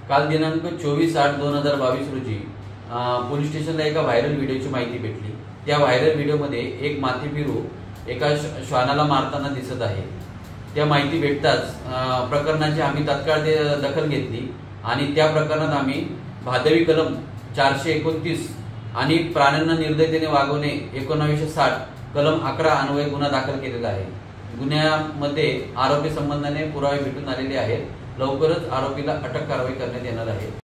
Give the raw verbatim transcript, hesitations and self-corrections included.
काल दिनांक चोवीस आठ दोन हजार बावीस रोजी पोलीस स्टेशनला एका व्हायरल व्हिडिओची माहिती भेटली। त्या व्हायरल व्हिडिओमध्ये एक माथेफिरू एका श्वानाला मारताना दिसत आहे। त्या माहिती भेटताच प्रकरणाची आम्ही तत्काळ दखल घेतली आणि त्या प्रकरणात आम्ही भादवी कलम चारशे एकोणतीस आणि प्राण्यांना निर्दयतेने वागवणे एकोणावीसशे साठ कलम अकरा अन्वये गुन्हा दाखल केलेला आहे। गुन्ह्यामध्ये आरोपी संबंधाने पुरावे भेटून आलेले आहेत। लवकरच आरोपीला अटक कारवाई करण्यात येणार आहे।